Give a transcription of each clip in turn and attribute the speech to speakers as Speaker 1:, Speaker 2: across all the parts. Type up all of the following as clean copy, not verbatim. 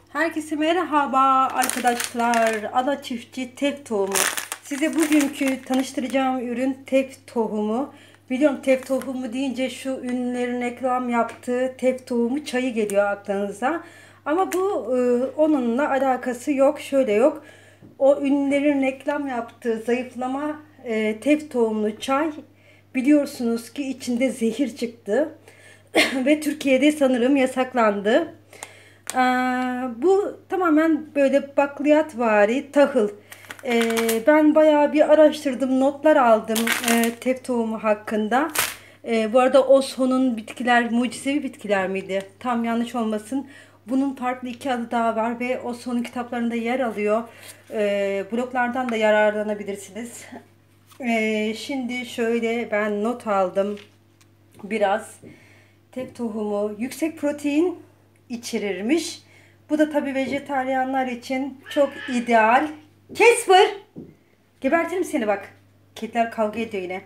Speaker 1: Herkese merhaba arkadaşlar. Ada çiftçi tef tohumu. Size bugünkü tanıştıracağım ürün tef tohumu. Biliyorum, tef tohumu deyince şu ünlülerin reklam yaptığı tef tohumu çayı geliyor aklınıza. Ama bu onunla alakası yok. Şöyle yok. O ünlülerin reklam yaptığı zayıflama tef tohumlu çay, biliyorsunuz ki içinde zehir çıktı. Ve Türkiye'de sanırım yasaklandı. Bu tamamen böyle bakliyatvari tahıl. Ben bayağı bir araştırdım, notlar aldım tef tohumu hakkında. Bu arada Osho'nun bitkiler mucizevi bitkiler miydi? Tam yanlış olmasın. Bunun farklı iki adı daha var ve Osho'nun kitaplarında yer alıyor. Bloglardan da yararlanabilirsiniz. Şimdi şöyle ben not aldım biraz. Tef tohumu yüksek protein içerirmiş. Bu da tabii vejetaryenler için çok ideal. Casper! Gebertirim seni bak. Kediler kavga ediyor yine.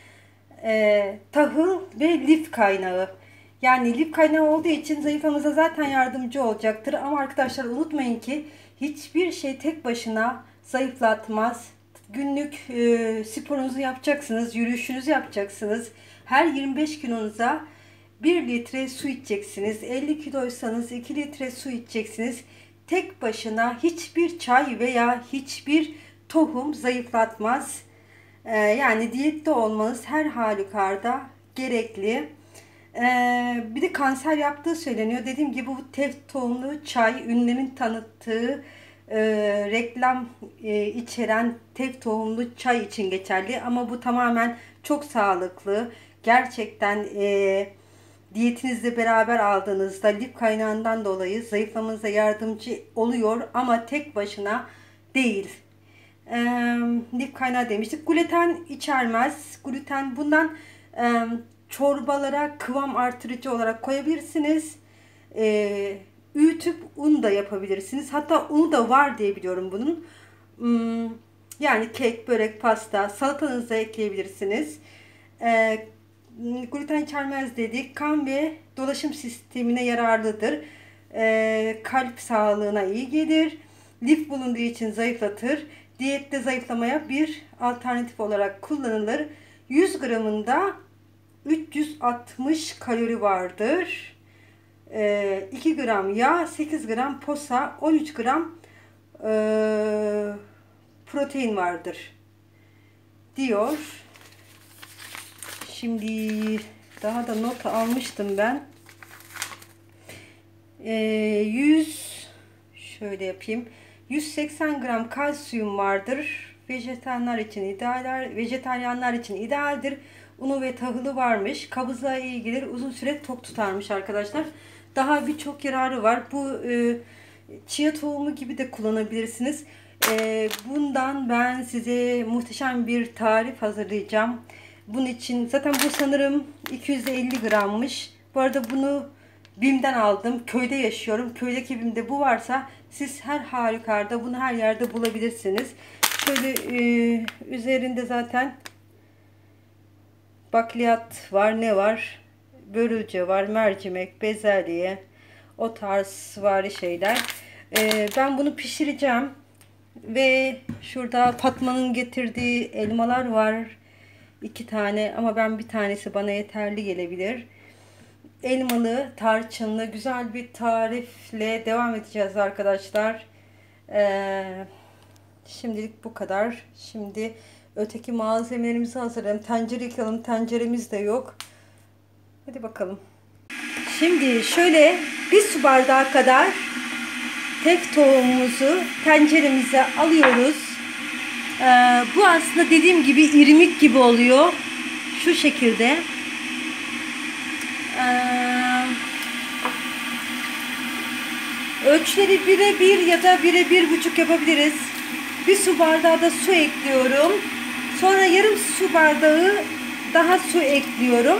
Speaker 1: Tahıl ve lif kaynağı. Yani lif kaynağı olduğu için zayıflamamıza zaten yardımcı olacaktır. Ama arkadaşlar unutmayın ki hiçbir şey tek başına zayıflatmaz. Günlük sporunuzu yapacaksınız, yürüyüşünüzü yapacaksınız. Her 25 kilonuza 1 litre su içeceksiniz. 50 kiloysanız 2 litre su içeceksiniz. Tek başına hiçbir çay veya hiçbir tohum zayıflatmaz. Yani diyette olmanız her halükarda gerekli. Bir de kanser yaptığı söyleniyor. Dediğim gibi bu tef tohumlu çay ünlerin tanıttığı reklam içeren tef tohumlu çay için geçerli. Ama bu tamamen çok sağlıklı. Gerçekten diyetinizle beraber aldığınızda lif kaynağından dolayı zayıflamanıza yardımcı oluyor ama tek başına değil. Lif kaynağı demiştik. Gluten içermez. Gluten bundan çorbalara kıvam artırıcı olarak koyabilirsiniz. Öğütüp un da yapabilirsiniz. Hatta unu da var diye biliyorum bunun. Yani kek, börek, pasta, salatanıza ekleyebilirsiniz. Gluten içermez dedik. Kan ve dolaşım sistemine yararlıdır. Kalp sağlığına iyi gelir. Lif bulunduğu için zayıflatır. Diyette zayıflamaya bir alternatif olarak kullanılır. 100 gramında 360 kalori vardır. 2 gram yağ, 8 gram posa, 13 gram protein vardır diyor. Şimdi daha da not almıştım ben. 180 gram kalsiyum vardır. Vejetaryenler için idealdir. Unu ve tahılı varmış. Kabızlığa iyi gelir. Uzun süre tok tutarmış arkadaşlar. Daha birçok yararı var. Bu chia tohumu gibi de kullanabilirsiniz. Bundan ben size muhteşem bir tarif hazırlayacağım. Bunun için zaten bu sanırım 250 grammış. Bu arada bunu BİM'den aldım. Köyde yaşıyorum. Köydeki BİM'de bu varsa siz her halükarda bunu her yerde bulabilirsiniz. Şöyle üzerinde zaten bakliyat var. Ne var? Börülce var. Mercimek, bezelye, o tarz vari şeyler. Ben bunu pişireceğim. Ve şurada Fatma'nın getirdiği elmalar var. 2 tane ama ben bir tanesi bana yeterli gelebilir. Elmalı, tarçınlı güzel bir tarifle devam edeceğiz arkadaşlar. Şimdilik bu kadar. Şimdi öteki malzemelerimizi hazırlayalım. Tencere yıkalım. Tenceremiz de yok. Hadi bakalım. Şimdi şöyle bir su bardağı kadar tef tohumumuzu tenceremize alıyoruz. Bu aslında dediğim gibi irmik gibi oluyor. Şu şekilde. Ölçüleri 1'e 1 ya da 1'e 1,5 yapabiliriz. Bir su bardağı da su ekliyorum. Sonra yarım su bardağı daha su ekliyorum.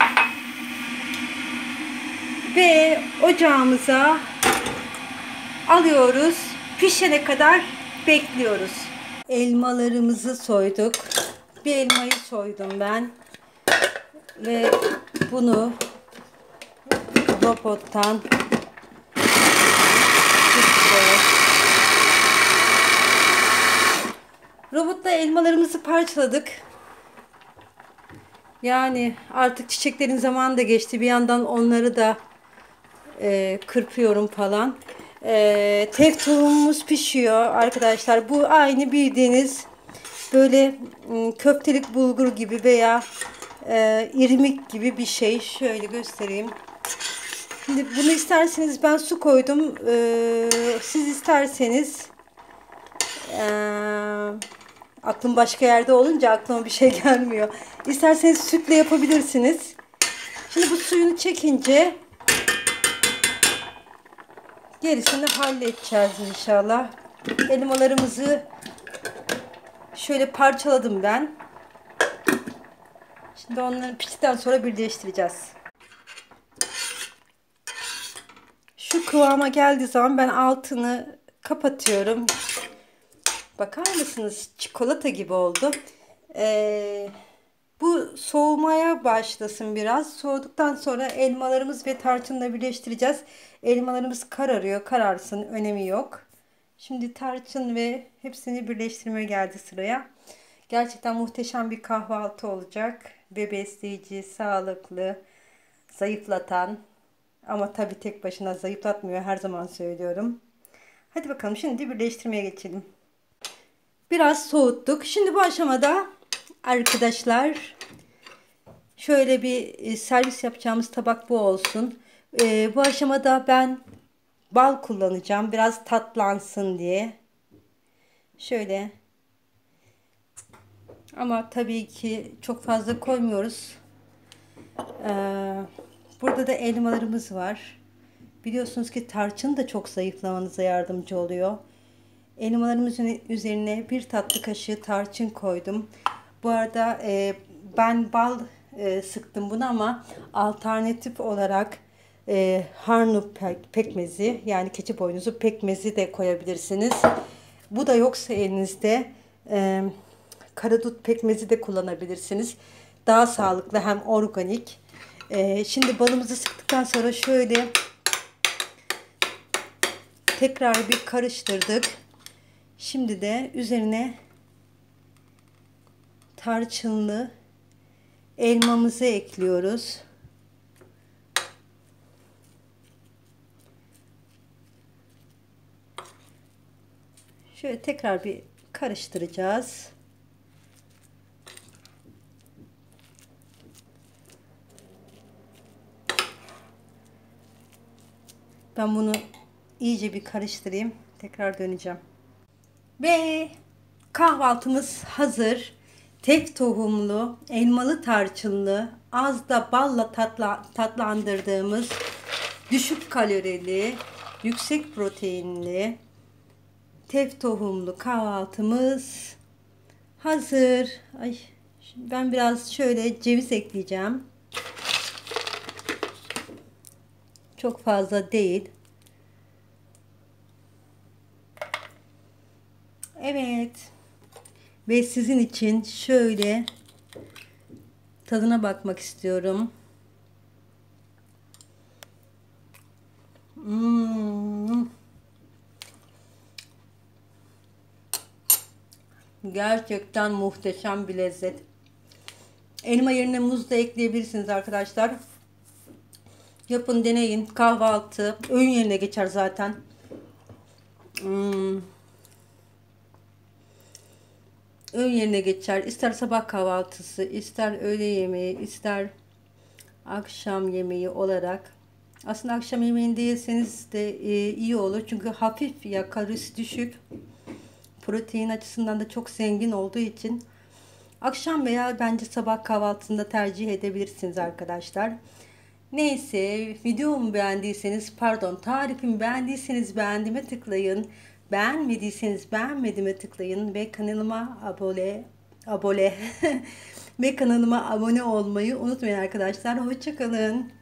Speaker 1: Ve ocağımıza alıyoruz. Pişene kadar bekliyoruz. Elmalarımızı soyduk. Bir elmayı soydum ben. Ve bunu robottan Robotla elmalarımızı parçaladık. Yani artık çiçeklerin zamanı da geçti. Bir yandan onları da kırpıyorum falan. Tek tohumumuz pişiyor arkadaşlar. Bu aynı bildiğiniz böyle köftelik bulgur gibi veya irmik gibi bir şey. Şöyle göstereyim. Şimdi bunu isterseniz ben su koydum. Siz isterseniz aklım başka yerde olunca aklıma bir şey gelmiyor. İsterseniz sütle yapabilirsiniz. Şimdi bu suyunu çekince gerisini halledeceğiz inşallah. Elmalarımızı şöyle parçaladım ben. Şimdi onları piştikten sonra birleştireceğiz. Şu kıvama geldiği zaman ben altını kapatıyorum. Bakar mısınız? Çikolata gibi oldu. Bu soğumaya başlasın biraz. Soğuduktan sonra elmalarımız ve tarçınla birleştireceğiz. Elmalarımız kararıyor. Kararsın. Önemi yok. Şimdi tarçın ve hepsini birleştirmeye geldi sıraya. Gerçekten muhteşem bir kahvaltı olacak. Ve besleyici, sağlıklı, zayıflatan. Ama tabii tek başına zayıflatmıyor. Her zaman söylüyorum. Hadi bakalım şimdi birleştirmeye geçelim. Biraz soğuttuk. Şimdi bu aşamada arkadaşlar şöyle bir servis yapacağımız tabak bu olsun. Bu aşamada ben bal kullanacağım. Biraz tatlansın diye. Şöyle. Ama tabii ki çok fazla koymuyoruz. Burada da elmalarımız var. Biliyorsunuz ki tarçın da çok zayıflamanıza yardımcı oluyor. Elmalarımızın üzerine bir tatlı kaşığı tarçın koydum. Bu arada ben bal sıktım bunu ama alternatif olarak harnup pekmezi yani keçi boynuzu pekmezi de koyabilirsiniz. Bu da yoksa elinizde karadut pekmezi de kullanabilirsiniz. Daha sağlıklı hem organik. Şimdi balımızı sıktıktan sonra şöyle tekrar bir karıştırdık. Şimdi de üzerine tarçınlı elmamızı ekliyoruz. Şöyle tekrar bir karıştıracağız. Ben bunu iyice bir karıştırayım. Tekrar döneceğim. Ve kahvaltımız hazır. Tek tohumlu, elmalı tarçınlı, az da balla tatlandırdığımız düşük kalorili, yüksek proteinli, tek tohumlu kahvaltımız hazır. Ay, ben biraz şöyle ceviz ekleyeceğim. Çok fazla değil. Evet. Ve sizin için şöyle tadına bakmak istiyorum. Gerçekten muhteşem bir lezzet. Elma yerine muz da ekleyebilirsiniz arkadaşlar. Yapın, deneyin. Kahvaltı, öğün yerine geçer zaten. Öğün yerine geçer. İster sabah kahvaltısı, ister öğle yemeği, ister akşam yemeği olarak. Aslında akşam yemeğinde yeseniz de iyi olur. Çünkü hafif ya, kalorisi düşük. Protein açısından da çok zengin olduğu için akşam veya bence sabah kahvaltısında tercih edebilirsiniz arkadaşlar. Neyse, videomu beğendiyseniz, pardon, tarifimi beğendiyseniz beğendiğime tıklayın. Beğenmediyseniz beğenmediğime tıklayın ve kanalıma abone ve kanalıma abone olmayı unutmayın arkadaşlar. Hoşça kalın.